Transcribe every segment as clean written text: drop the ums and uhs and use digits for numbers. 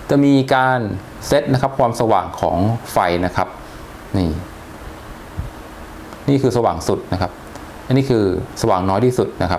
จะมีการเซตนะครับความสว่างของไฟนะครับนี่คือสว่างสุดนะครับอันนี้คือสว่างน้อยที่สุดนะครับ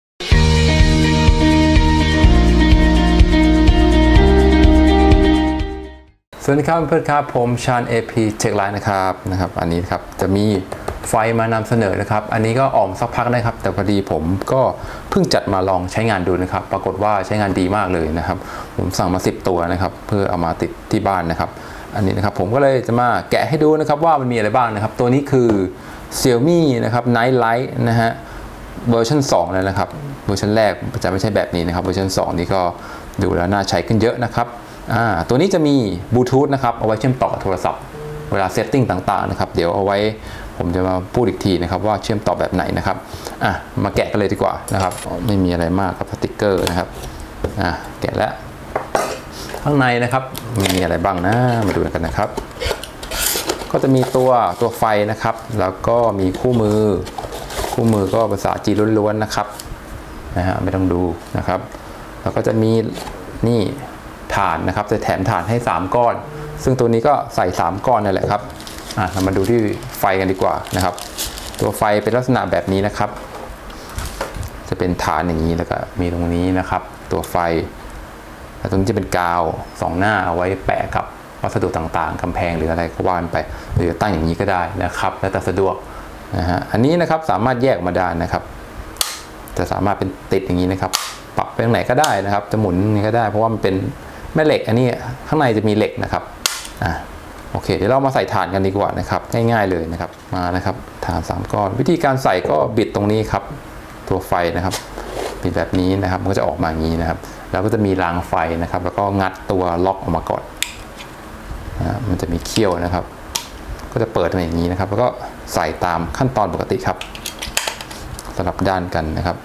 สวัสดีครับเพื่อนครับผมชาญ AP Tech Line นะครับอันนี้ครับจะมีไฟมานำเสนอนะครับอันนี้ก็ออกสักพักนะครับแต่พอดีผมก็เพิ่งจัดมาลองใช้งานดูนะครับปรากฏว่าใช้งานดีมากเลยนะครับผมสั่งมา10ตัวนะครับเพื่อเอามาติดที่บ้านนะครับอันนี้นะครับผมก็เลยจะมาแกะให้ดูนะครับว่ามันมีอะไรบ้างนะครับตัวนี้คือ Xiaomi นะครับ Night Light นะฮะเวอร์ชัน2แล้วนะครับเวอร์ชันแรกจะไม่ใช่แบบนี้นะครับเวอร์ชัน2นี้ก็ดูแล้วน่าใช้ขึ้นเยอะนะครับตัวนี้จะมีบลูทูธนะครับเอาไว้เชื่อมต่อกับโทรศัพท์เวลาเซตติ้งต่างๆนะครับเดี๋ยวเอาไว้ผมจะมาพูดอีกทีนะครับว่าเชื่อมต่อแบบไหนนะครับมาแกะกันเลยดีกว่านะครับไม่มีอะไรมากกับสติกเกอร์นะครับแกะแล้วข้างในนะครับมีอะไรบ้างนะมาดูกันนะครับก็จะมีตัวไฟนะครับแล้วก็มีคู่มือก็ภาษาจีนล้วนๆนะครับไม่ต้องดูนะครับแล้วก็จะมีนี่ถ่านนะครับจะแถมถ่านให้3ก้อนซึ่งตัวนี้ก็ใส่3ก้อนนั่นแหละครับเรามาดูที่ไฟกันดีกว่านะครับตัวไฟเป็นลักษณะแบบนี้นะครับจะเป็นฐานอย่างนี้แล้วก็มีตรงนี้นะครับตัวไฟแล้วตรงนี้จะเป็นกาว2หน้าเอาไว้แปะกับวัสดุต่างๆกำแพงหรืออะไรก็ว่านไปหรือตั้งอย่างนี้ก็ได้นะครับแล้วแต่สะดวกอันนี้นะครับสามารถแยกมาได้นะครับจะสามารถเป็นติดอย่างนี้นะครับปรับไปตรงไหนก็ได้นะครับจะหมุนนี่ก็ได้เพราะว่ามันเป็นแม่เหล็กอันนี้ข้างในจะมีเหล็กนะครับโอเคเดี๋ยวเรามาใส่ถ่านกันดีกว่านะครับง่ายๆเลยนะครับมานะครับถ่าน3ก้อนวิธีการใส่ก็บิดตรงนี้ครับตัวไฟนะครับบิดแบบนี้นะครับมันก็จะออกมาอย่างนี้นะครับแล้วก็จะมีรางไฟนะครับแล้วก็งัดตัวล็อกออกมาก่อนมันจะมีเขี้ยวนะครับก็จะเปิดมาอย่างนี้นะครับแล้วก็ใส่ตามขั้นตอนปกติครับสลับด้านกันนะครับ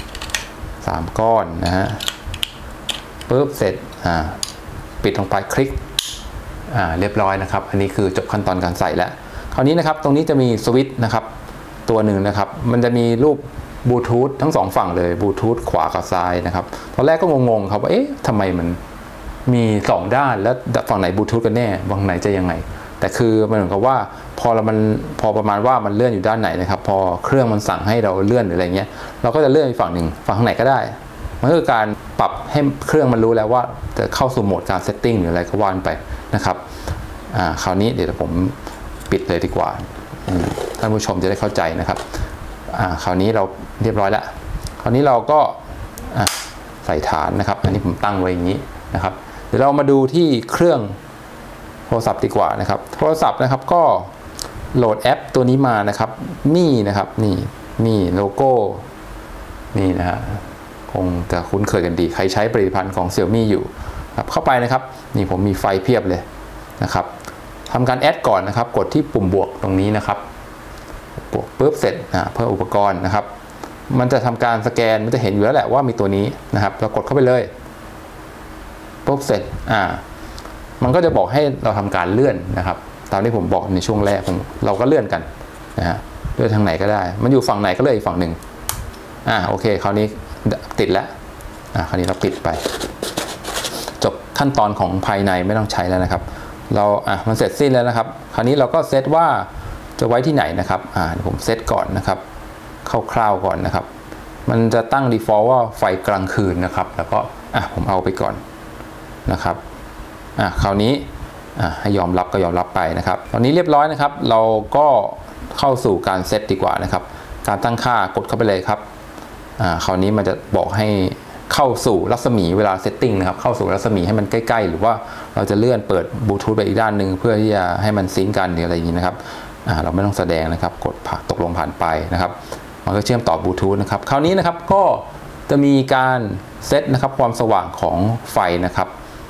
3ก้อนนะฮะปุ๊บเสร็จปิดลงไปคลิกเรียบร้อยนะครับอันนี้คือจบขั้นตอนการใส่แล้วคราวนี้นะครับตรงนี้จะมีสวิตช์นะครับตัวหนึ่งนะครับมันจะมีรูปบลูทูธทั้ง2ฝั่งเลยบลูทูธขวากับซ้ายนะครับตอนแรกก็งงๆครับว่าทำไมมันมี2ด้านแล้วฝั่งไหนบลูทูธกันแน่ฝั่งไหนจะยังไงแต่คือมันเหมือนกับว่าพอประมาณว่ามันเลื่อนอยู่ด้านไหนนะครับพอเครื่องมันสั่งให้เราเลื่อนหรืออะไรเงี้ยเราก็จะเลื่อนไปฝั่งหนึ่งฝั่งไหนก็ได้มันคือการปรับให้เครื่องมันรู้แล้วว่าจะเข้าสู่โหมดการเซตติ้งหรืออะไรก็ว่านไปนะครับคราวนี้เดี๋ยวผมปิดเลยดีกว่าท่านผู้ชมจะได้เข้าใจนะครับคราวนี้เราเรียบร้อยแล้วคราวนี้เราก็ใส่ฐานนะครับอันนี้ผมตั้งไว้อย่างนี้นะครับเดี๋ยวเรามาดูที่เครื่องโทรศัพท์ดีกว่านะครับโทรศัพท์นะครับก็โหลดแอปตัวนี้มานะครับมี่นะครับนี่โลโก้นี่นะฮะคงจะคุ้นเคยกันดีใครใช้ผลิตภัณฑ์ของ Xiaomi อยู่ครับเข้าไปนะครับนี่ผมมีไฟเพียบเลยนะครับทำการแอดก่อนนะครับกดที่ปุ่มบวกตรงนี้นะครับบวกปุ๊บเสร็จเพื่ออุปกรณ์นะครับมันจะทำการสแกนมันจะเห็นอยู่แล้วแหละว่ามีตัวนี้นะครับเรากดเข้าไปเลยปุ๊บเสร็จมันก็จะบอกให้เราทำการเลื่อนนะครับตามที่ผมบอกในช่วงแรกเราก็เลื่อนกันนะฮะเลื่อนทางไหนก็ได้มันอยู่ฝั่งไหนก็เลยอีกฝั่งหนึ่งโอเคคราวนี้ติดแล้วคราวนี้เราปิดไปจบขั้นตอนของภายในไม่ต้องใช้แล้วนะครับเรามันเสร็จสิ้นแล้วนะครับคราวนี้เราก็เซตว่าจะไว้ที่ไหนนะครับผมเซตก่อนนะครับคร่าวๆก่อนนะครับมันจะตั้ง default ว่าไฟกลางคืนนะครับแล้วก็ผมเอาไปก่อนนะครับคราวนี้ให้ยอมรับก็ยอมรับไปนะครับตอนนี้เรียบร้อยนะครับเราก็เข้าสู่การเซตดีกว่านะครับการตั้งค่ากดเข้าไปเลยครับคราวนี้มันจะบอกให้เข้าสู่รัศมีเวลาเซตติ้งนะครับเข้าสู่รัศมีให้มันใกล้ๆหรือว่าเราจะเลื่อนเปิดบลูทูธไปอีกด้านหนึ่งเพื่อที่จะให้มันซิงก์กันหรืออะไรอย่างนี้นะครับเราไม่ต้องแสดงนะครับกดตกลงผ่านไปนะครับมันก็เชื่อมต่อบลูทูธนะครับคราวนี้นะครับก็จะมีการเซตนะครับความสว่างของไฟนะครับ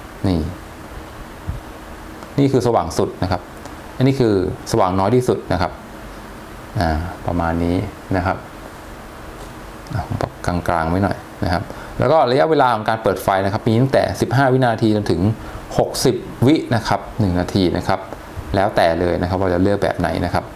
นี่คือสว่างสุดนะครับอันนี้คือสว่างน้อยที่สุดนะครับประมาณนี้นะครับปรับกลางๆไว้หน่อยนะครับแล้วก็ระยะเวลาของการเปิดไฟนะครับมีตั้งแต่15วินาทีจนถึง60วินะครับ1นาทีนะครับแล้วแต่เลยนะครับว่าจะเลือกแบบไหนนะครับ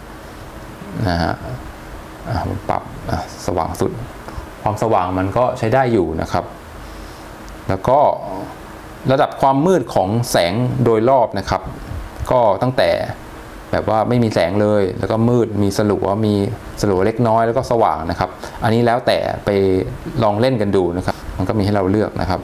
ผมปรับสว่างสุดความสว่างมันก็ใช้ได้อยู่นะครับแล้วก็ระดับความมืดของแสงโดยรอบนะครับก็ตั้งแต่แบบว่าไม่มีแสงเลยแล้วก็มืดมีสลัวเล็กน้อยแล้วก็สว่างนะครับอันนี้แล้วแต่ไปลองเล่นกันดูนะครับมันก็มีให้เราเลือกนะครับ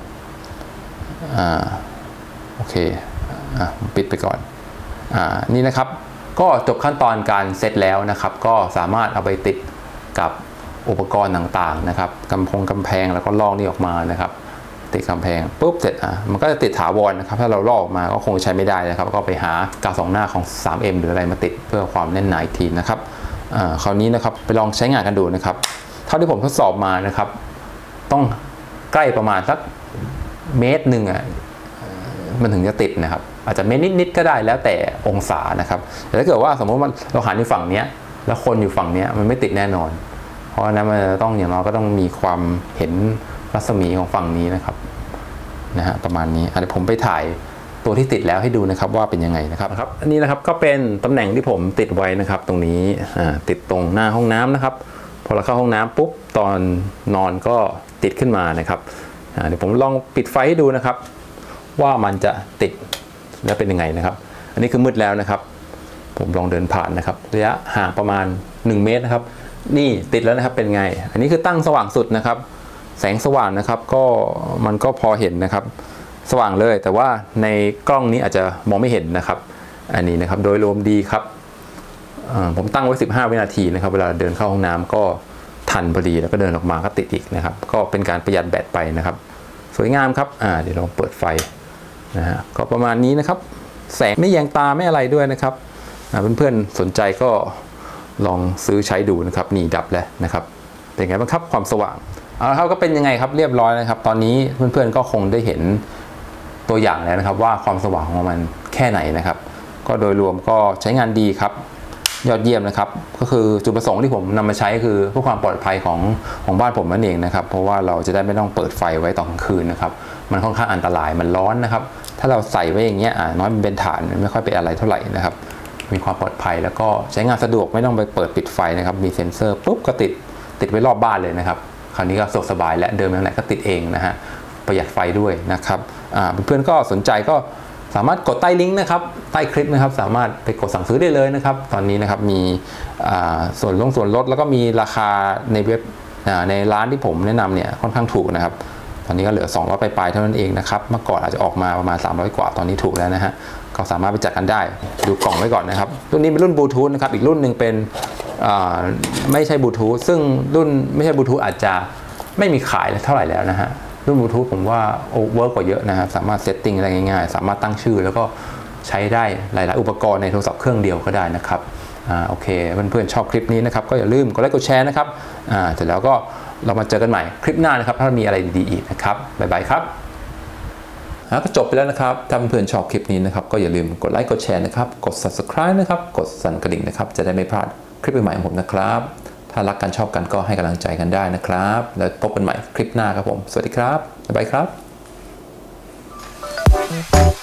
โอเคปิดไปก่อนนี่นะครับก็จบขั้นตอนการเซตแล้วนะครับก็สามารถเอาไปติดกับอุปกรณ์ต่างๆนะครับกำแพงแล้วก็ลอกนี่ออกมานะครับติดกำแพงปุ๊บเสร็จมันก็จะติดถาวรนะครับถ้าเราลอกออกมาก็คงใช้ไม่ได้นะครับก็ไปหากาวสองหน้าของ 3M หรืออะไรมาติดเพื่อความแน่นหนาอีกทีนะครับคราวนี้นะครับไปลองใช้งานกันดูนะครับเท่าที่ผมทดสอบมานะครับต้องใกล้ประมาณสักเมตรหนึ่งมันถึงจะติดนะครับอาจจะเมตรนิดๆก็ได้แล้วแต่องศานะครับแต่ถ้าเกิดว่าสมมติว่าเราหันอยู่ฝั่งนี้แล้วคนอยู่ฝั่งนี้มันไม่ติดแน่นอนเพราะนั้นมันต้องอย่างน้อยก็ต้องมีความเห็นรัศมีของฝั่งนี้นะครับประมาณนี้เดี๋ยวผมไปถ่ายตัวที่ติดแล้วให้ดูนะครับว่าเป็นยังไงนะครับอันนี้นะครับก็เป็นตำแหน่งที่ผมติดไว้นะครับตรงนี้ติดตรงหน้าห้องน้ำนะครับพอเราเข้าห้องน้ำปุ๊บตอนนอนก็ติดขึ้นมานะครับเดี๋ยวผมลองปิดไฟให้ดูนะครับว่ามันจะติดแล้วเป็นยังไงนะครับอันนี้คือมืดแล้วนะครับผมลองเดินผ่านนะครับระยะห่างประมาณ1เมตรนะครับนี่ติดแล้วนะครับเป็นไงอันนี้คือตั้งสว่างสุดนะครับแสงสว่างนะครับก็มันก็พอเห็นนะครับสว่างเลยแต่ว่าในกล้องนี้อาจจะมองไม่เห็นนะครับอันนี้นะครับโดยรวมดีครับผมตั้งไว้15วินาทีนะครับเวลาเดินเข้าห้องน้ำก็ทันพอดีแล้วก็เดินออกมาก็ติดอีกนะครับก็เป็นการประหยัดแบตไปนะครับสวยงามครับเดี๋ยวลองเปิดไฟก็ประมาณนี้นะครับแสงไม่แยงตาไม่อะไรด้วยนะครับเพื่อนๆสนใจก็ลองซื้อใช้ดูนะครับนี่ดับแล้วนะครับเป็นไงบ้างครับความสว่างเอาละครับก็เป็นยังไงครับเรียบร้อยนะครับตอนนี้เพื่อนๆก็คงได้เห็นตัวอย่างแล้วนะครับว่าความสว่างของมันแค่ไหนนะครับก็โดยรวมก็ใช้งานดีครับยอดเยี่ยมนะครับก็คือจุดประสงค์ที่ผมนำมาใช้คือเพื่อความปลอดภัยของบ้านผมนั่นเองนะครับเพราะว่าเราจะได้ไม่ต้องเปิดไฟไว้ตอนกลางคืนนะครับมันค่อนข้างอันตรายมันร้อนนะครับถ้าเราใส่ไว้อย่างเงี้ยน้อยมันเป็นฐานไม่ค่อยเป็นอะไรเท่าไหร่นะครับมีความปลอดภัยแล้วก็ใช้งานสะดวกไม่ต้องไปเปิดปิดไฟนะครับมีเซ็นเซอร์ปุ๊บก็ติดไว้รอบบ้านเลยนะครับคราวนี้ก็สะดวกสบายและเดินไปทางไหนก็ติดเองนะฮะประหยัดไฟด้วยนะครับเพื่อนๆก็สนใจก็สามารถกดใต้ลิงก์นะครับใต้คลิปนะครับสามารถไปกดสั่งซื้อได้เลยนะครับตอนนี้นะครับมีส่วนลดแล้วก็มีราคาในเว็บในร้านที่ผมแนะนำเนี่ยค่อนข้างถูกนะครับตอนนี้ก็เหลือ200ปลายๆเท่านั้นเองนะครับเมื่อก่อนอาจจะออกมาประมาณ300กว่าตอนนี้ถูกแล้วนะฮะก็สามารถไปจัดกันได้ดูกล่องไว้ก่อนนะครับรุ่นนี้เป็นรุ่นบลูทูธนะครับอีกรุ่นหนึ่งเป็นไม่ใช่บลูทูธซึ่งรุ่นไม่ใช่บลูทูธอาจจะไม่มีขายเท่าไหร่แล้วนะฮะรุ่นบลูทูธผมว่าเวิร์กกว่าเยอะนะครับสามารถเซตติ้งอะไรง่ายๆสามารถตั้งชื่อแล้วก็ใช้ได้หลายๆอุปกรณ์ในโทรศัพท์เครื่องเดียวก็ได้นะครับโอเคเพื่อนๆชอบคลิปนี้นะครับก็อย่าลืมกดไลค์กดแชร์นะครับเสร็จแล้วก็เรามาเจอกันใหม่คลิปหน้านะครับถ้ามีอะไรดีๆอีกนะครับบ๊ายบายครับก็จบไปแล้วนะครับถ้าเพื่อนๆชอบคลิปนี้นะครับก็อย่าลืมกดไลค์กดแชร์นะครับกด subscribe นะครับกดสั่นกระดิ่งนะครับจะได้ไม่พลาดคลิปใหม่ๆของผมนะครับถ้ารักกันชอบกันก็ให้กำลังใจกันได้นะครับแล้วพบกันใหม่คลิปหน้าครับผมสวัสดีครับบ๊ายบายครับ